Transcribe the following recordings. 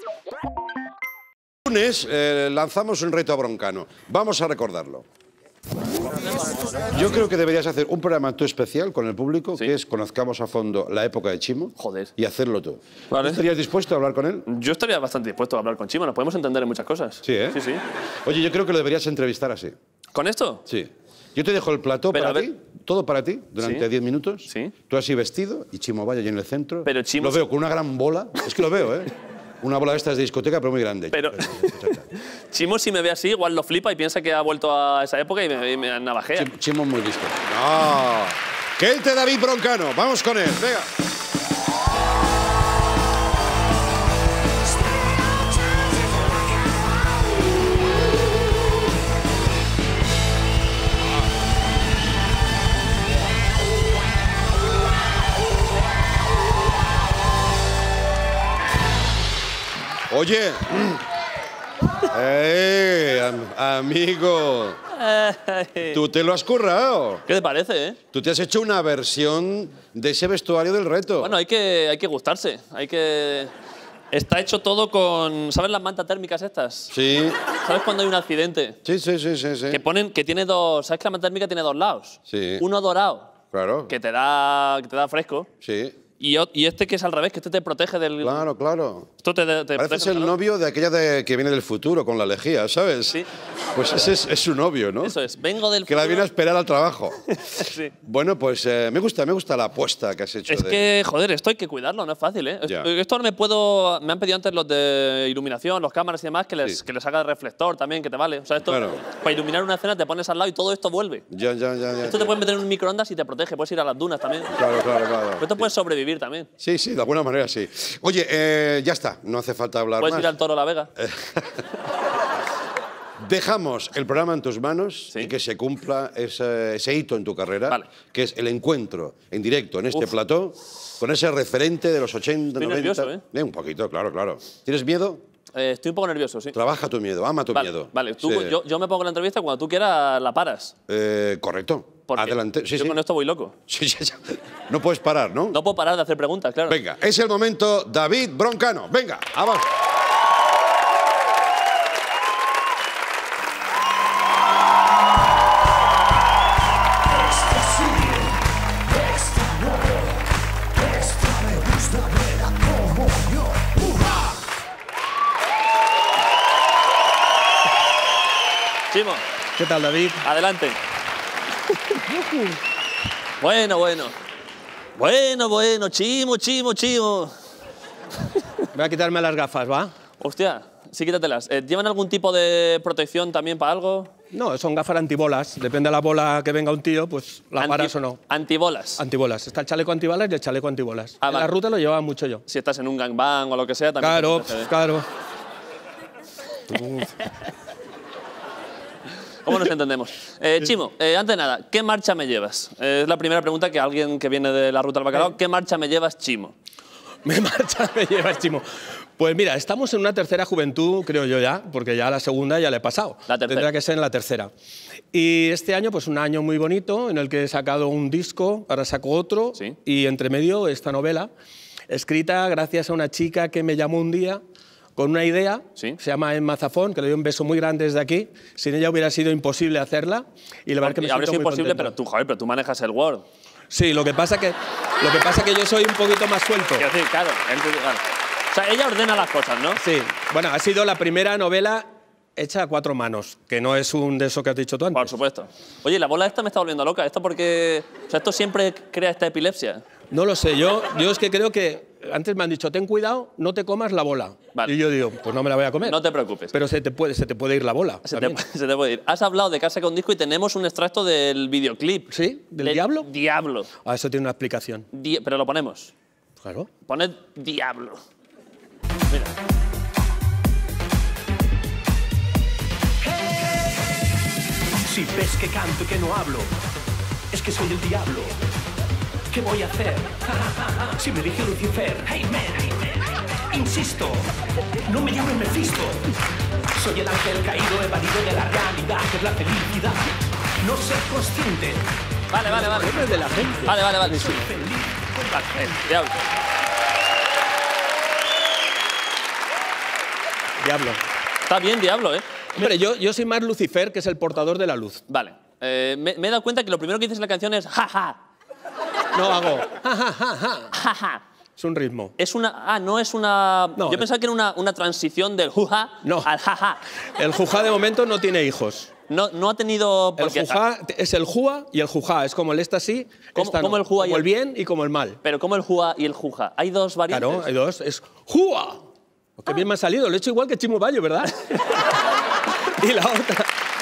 Lunes lanzamos un reto a Broncano. Vamos a recordarlo. Yo creo que deberías hacer un programa tú especial con el público, que es conozcamos a fondo la época de Chimo. Joder. Y hacerlo tú. Vale. ¿Estarías dispuesto a hablar con él? Yo estaría bastante dispuesto a hablar con Chimo, nos podemos entender en muchas cosas. Sí, ¿eh? Sí, sí. Oye, yo creo que lo deberías entrevistar así. ¿Con esto? Sí. Yo te dejo el plató Pero, para a ver. ti, todo para ti, durante Sí. 10 minutos. Sí. Tú así vestido y Chimo Bayo allí en el centro. Pero Chimo- Lo veo con una gran bola. Es que lo veo, ¿eh? Una bola de estas de discoteca, pero muy grande. Pero Chimo, si me ve así, igual lo flipa y piensa que ha vuelto a esa época y me navajea. Chimo es muy listo. ¡No! ¡Kelte David Broncano! Vamos con él, venga. Oye, amigo, tú te lo has currado. ¿Qué te parece, eh? Tú te has hecho una versión de ese vestuario del reto. Bueno, hay que gustarse, hay que... Está hecho todo con... ¿Sabes las mantas térmicas estas? Sí, ¿Sabes cuando hay un accidente? sí. Que ponen que tiene dos... ¿Sabes que la manta térmica tiene dos lados? Sí. Uno dorado, Claro. que te da fresco, Sí, y este que es al revés, que este te protege del... claro. Esto te Pareces protege el del calor. novio de aquella que viene del futuro con la lejía, ¿sabes? Sí. Pues ese es su novio, ¿no? Eso es, vengo del Que la futuro. viene a esperar al trabajo. Sí. Bueno, pues me gusta la apuesta que has hecho. Es que, joder, esto hay que cuidarlo, no es fácil, ¿eh? Ya. Esto no me puedo... Me han pedido antes los de iluminación, los cámaras y demás, que les haga el reflector también, que te vale. O sea, esto, Claro. para iluminar una escena te pones al lado y todo esto vuelve. Ya. Esto te puedes meter en un microondas y te protege, puedes ir a las dunas también. Claro. Pero esto puedes sobrevivir también. Sí, de alguna manera sí. Oye, ya está, no hace falta hablar Puedes más. ir al Toro La Vega. Dejamos el programa en tus manos Sí. y que se cumpla ese hito en tu carrera, Vale. que es el encuentro en directo en este plató con ese referente de los 80, Estoy 90. nervioso, Un poquito, claro. ¿Tienes miedo? Estoy un poco nervioso, sí. Trabaja tu miedo, ama tu miedo. Vale, tú, Sí. yo me pongo en la entrevista, cuando tú quieras la paras. Correcto. Porque Adelante. Sí. yo con esto voy loco. Sí. No puedes parar, ¿no? No puedo parar de hacer preguntas, claro. Venga, es el momento, David Broncano. Venga, abajo. Chimo, ¿Qué tal, David? adelante. Bueno, Chimo. Voy a quitarme las gafas, ¿va? Hostia, sí, quítatelas. ¿Llevan algún tipo de protección también para algo? No, son gafas antibolas. Depende de la bola que venga un tío, pues la paras o no. Antibolas. Antibolas. Está el chaleco antibalas y el chaleco antibolas. Ah, En la vale. ruta lo llevaba mucho yo. Si estás en un gangbang o lo que sea, también. Claro, te protege. claro. ¿Cómo nos entendemos? Chimo, antes de nada, ¿qué marcha me llevas? Es la primera pregunta que alguien que viene de la ruta del bacalao. ¿Qué marcha me llevas, Chimo? Me marcha, me lleva el Chimo. Pues mira, estamos en una tercera juventud, creo yo ya, porque ya la segunda ya le he pasado. La tercera. Tendrá que ser en la tercera. Y este año, pues un año muy bonito, en el que he sacado un disco, ahora saco otro, Sí. y entre medio esta novela, escrita gracias a una chica que me llamó un día con una idea, Sí. se llama Emma Zafón, que le doy un beso muy grande desde aquí. Sin ella hubiera sido imposible hacerla. Y la verdad que me Habría siento sido muy imposible, contento. pero tú manejas el Word. Sí, lo que pasa que yo soy un poquito más suelto. Quiero decir, claro. O sea, ella ordena las cosas, ¿no? Sí, bueno, ha sido la primera novela hecha a 4 manos, que no es un de eso que has dicho tú antes. Por supuesto. Oye, la bola esta me está volviendo loca. ¿Esto porque... O sea, esto siempre crea esta epilepsia? No lo sé, yo es que creo que antes me han dicho, ten cuidado, no te comas la bola. Vale. Y yo digo, pues no me la voy a comer. No te preocupes. Pero se te puede ir la bola. Se también. te puede ir. Has hablado de Casa con Disco y tenemos un extracto del videoclip. ¿Sí? ¿Del Diablo? Diablo. Ah, eso tiene una explicación. Pero lo ponemos. Claro. Poned Diablo. Mira. Si ves que canto y que no hablo, es que soy el diablo. ¿Qué voy a hacer? Si me dije Lucifer, hey man, insisto, no me llamen Mefisto. Soy el ángel caído, evadido de la realidad, que es la felicidad. No ser consciente. Vale. Es de la gente. Vale. Sí. Vale, Diablo. Diablo. Está bien, Diablo, ¿eh? Hombre, yo soy más Lucifer, que es el portador de la luz. Vale. Me he dado cuenta que lo primero que dices en la canción es jaja. No hago ja. Jaja. Es un ritmo. Es una... no es una... No, yo pensaba que era una transición del juja al jaja. El jujá de momento no tiene hijos. No ha tenido... El jujá es el júa y el jujá. Es como el esta sí, esta como no. el júa y como el bien y como el mal. Pero como el júa y el juja. Hay dos variantes. Claro, hay dos. Es júa. Qué bien me ha salido. Lo he hecho igual que Chimo Bayo, ¿verdad? Y la otra...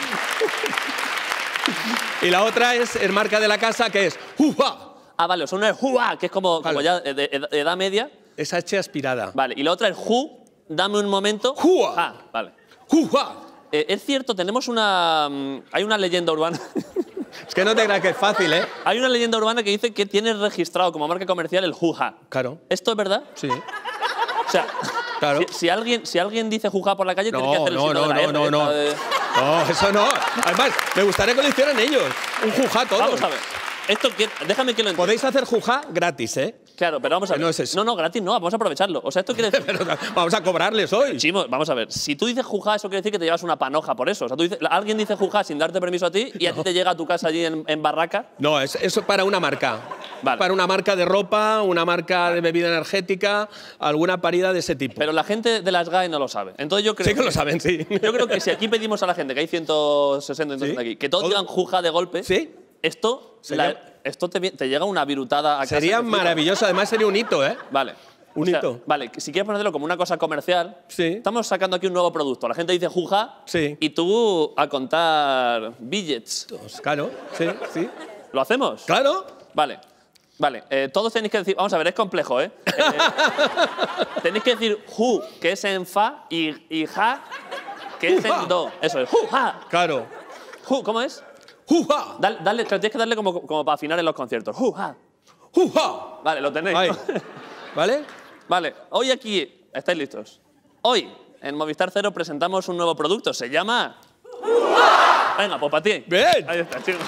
Y la otra es el marca de la casa, que es jujá. Ah, vale, o sea, una es jua, que es como ya de edad media. Esa H aspirada. Vale, y la otra es ju, dame un momento. Jua. Ah, vale. Jujá. Es cierto, tenemos una... hay una leyenda urbana. Es que no te creas que es fácil, ¿eh? Hay una leyenda urbana que dice que tienes registrado como marca comercial el juja. Claro. ¿Esto es verdad? Sí. O sea, Claro. si alguien dice juja por la calle, tiene que hacer el signo de la R, no. esta de- No, eso no. Además, me gustaría que lo hicieran ellos. Un jujá todo. Vamos a ver. Déjame que lo entienda. Podéis hacer jujá gratis, ¿eh? Claro, pero vamos a ver. no es eso. No, gratis no, vamos a aprovecharlo. O sea, esto quiere decir... Pero vamos a cobrarles hoy. Chimo, vamos a ver. Si tú dices jujá, eso quiere decir que te llevas una panoja por eso. O sea, alguien dice jujá sin darte permiso a ti y a ti te llega a tu casa allí en Barraca. No, eso es para una marca. Vale. Para una marca de ropa, una marca de bebida energética, alguna parida de ese tipo. Pero la gente de las GAE no lo sabe. Entonces yo creo Sí que lo saben, sí. Yo creo que si aquí pedimos a la gente, que hay 160 entonces Sí. aquí, que todos digan juja de golpe, Sí. esto te llega una virutada a casa. Sería que flipa. maravilloso. Además, sería un hito, ¿eh? Vale. Un hito. Vale, si quieres ponerlo como una cosa comercial, Sí. estamos sacando aquí un nuevo producto. La gente dice juja Sí. y tú a contar billets. Pues claro, sí, sí. ¿Lo hacemos? Claro. Vale. Todos tenéis que decir... Vamos a ver, es complejo, ¿eh? Tenéis que decir ju, que es en fa, y ja, que es Juja. en do. Eso es, juja. Claro. ¿Cómo es? ¡Jujá! Dale, tienes que darle como para afinar en los conciertos. ¡Juja! ¡Jujá! Vale, lo tenéis. Ahí. ¿no? ¿Vale? Vale, hoy aquí, ¿estáis listos? Hoy, en Movistar Cero, presentamos un nuevo producto. Se llama... Venga, pues para ti. Bien. Ahí está, chico.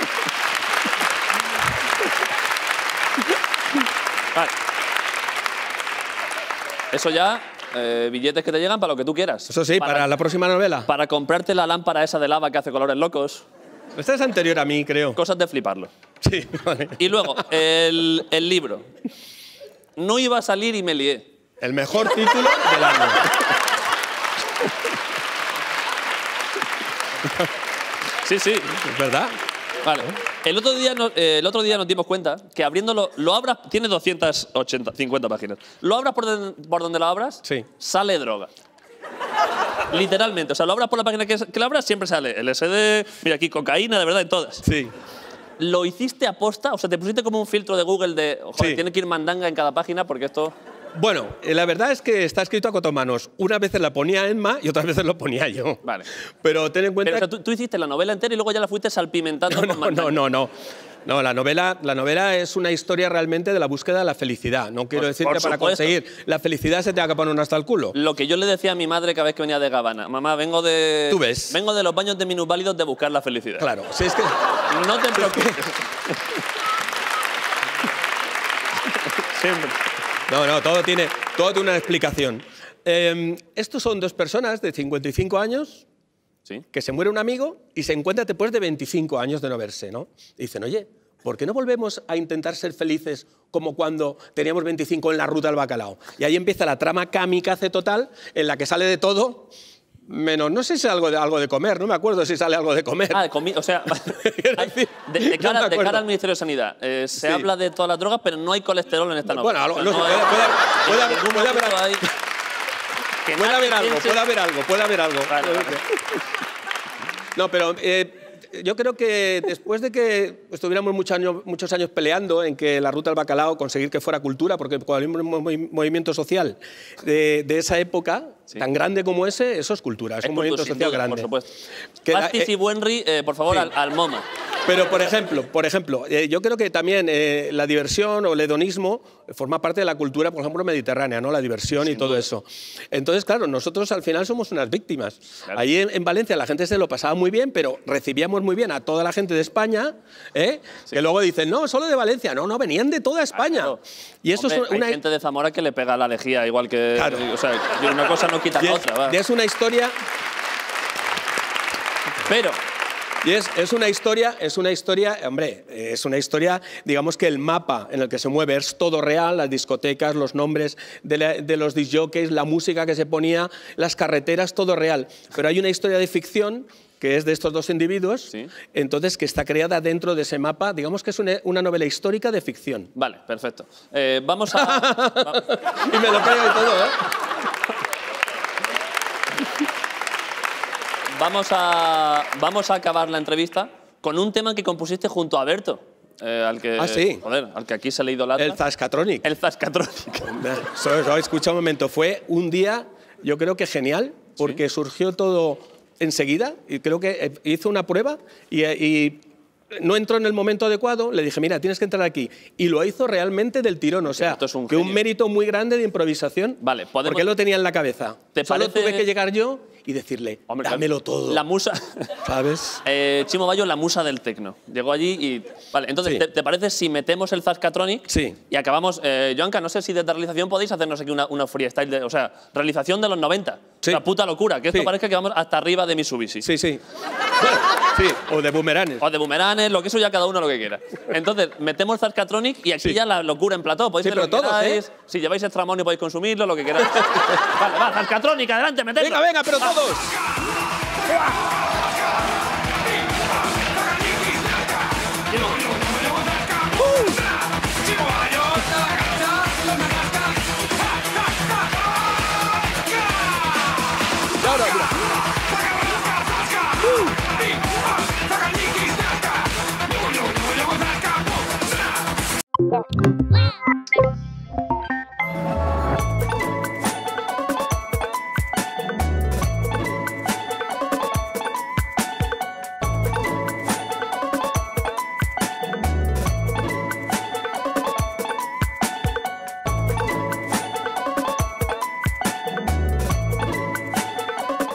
Vale. Eso ya, billetes que te llegan para lo que tú quieras. Eso sí, para la próxima novela. Para comprarte la lámpara esa de lava que hace colores locos. Esta es anterior a mí, creo. Cosas de fliparlo. Sí, vale. Y luego, el libro. No iba a salir y me lié. El mejor título del año. Sí, sí. ¿Es verdad? Vale. El otro día nos dimos cuenta que abriéndolo, lo abras, tiene 250 páginas. Lo abras por donde lo abras, Sí. sale droga. Literalmente. O sea, lo abras por la página que lo abras, siempre sale LSD, mira aquí, cocaína, de verdad, en todas. Sí. ¿Lo hiciste aposta? O sea, te pusiste como un filtro de Google de, joder, Sí. tiene que ir mandanga en cada página porque esto... Bueno, la verdad es que está escrito a cotomanos. Unas veces la ponía Emma y otras veces lo ponía yo. Vale. Pero ten en cuenta... Pero o sea, tú hiciste la novela entera y luego ya la fuiste salpimentando con mandanga. No, la novela es una historia realmente de la búsqueda de la felicidad. No quiero decir por que para supuesto. conseguir la felicidad se tenga que poner uno hasta el culo. Lo que yo le decía a mi madre cada vez que venía de Gabana. Mamá, vengo de... Tú ves. Vengo de los baños de minusválidos de buscar la felicidad. Claro, si es que... No te preocupes. Siempre. No, todo tiene una explicación. Estos son dos personas de 55 años Sí. que se muere un amigo y se encuentran después de 25 años de no verse, ¿no? Y dicen, oye, ¿por qué no volvemos a intentar ser felices como cuando teníamos 25 en la ruta al bacalao? Y ahí empieza la trama kamikaze total en la que sale de todo, menos, no sé si algo de comer, no me acuerdo si sale algo de comer. Ah, o sea, decir, de no me cara acuerdo. al Ministerio de Sanidad, se Sí. habla de todas las drogas, pero no hay colesterol en esta novela. Bueno, no sé, hay- puede en ningún haber momento hay- que Puede nadie haber algo, piense- puede haber algo. Vale, vale. No, pero yo creo que después de que estuviéramos muchos años peleando en que la ruta al bacalao conseguir que fuera cultura, porque cualquier movimiento social de esa época, Sí. tan grande como ese, eso es cultura, es un cultura, movimiento sin social duda, grande. Por supuesto. Que Pastis y Buenri, por favor, sí. al MoMA. Pero, por ejemplo, yo creo que también la diversión o el hedonismo forma parte de la cultura, por ejemplo, mediterránea, ¿no? La diversión y todo eso. Entonces, claro, nosotros al final somos unas víctimas. Claro. Ahí en Valencia la gente se lo pasaba muy bien, pero recibíamos muy bien a toda la gente de España, que luego dicen, no, solo de Valencia. No, venían de toda España. Claro. Y eso Hombre, es una... Hay gente de Zamora que le pega la lejía, igual que... Claro. O sea, una cosa no quita la otra. ¿Va? Y es una historia... Pero... Y es una historia, hombre, es una historia, digamos que el mapa en el que se mueve es todo real, las discotecas, los nombres de los discjockeys, la música que se ponía, las carreteras, todo real. Pero hay una historia de ficción que es de estos dos individuos, entonces que está creada dentro de ese mapa, digamos que es una novela histórica de ficción. Vale, perfecto. Vamos a... Y me lo creo y todo, ¿eh? Vamos a acabar la entrevista con un tema que compusiste junto a Berto. Al que, joder, al que aquí se le idolatra. El Zascatronic. El Zascatronic. Eso, escucha un momento. Fue un día, yo creo que genial, porque surgió todo enseguida y creo que hizo una prueba y no entró en el momento adecuado, le dije, mira, tienes que entrar aquí. Y lo hizo realmente del tirón, o sea, que un mérito muy grande de improvisación, vale, porque él lo tenía en la cabeza. Solo tuve que llegar yo y decirle, hombre, dámelo todo. La musa... ¿Sabes? Chimo Bayo, la musa del tecno. Llegó allí y... Vale, entonces, ¿te parece si metemos el Zascatronic? Sí. Y acabamos... Joanka, no sé si desde realización podéis hacernos aquí una freestyle, o sea, realización de los 90. Sí. Una puta locura, que esto parezca que vamos hasta arriba de Mitsubishi. Sí, sí. Sí, o de Boomeranes. O de Boomeranes, lo que eso ya cada uno lo que quiera. Entonces, metemos el Zascatronic y aquí ya la locura en plató. Podéis hacer lo que queráis. Si lleváis extramonio podéis consumirlo, lo que queráis. Vale, va, Zascatronic, adelante, metedlo. Venga, pero todos.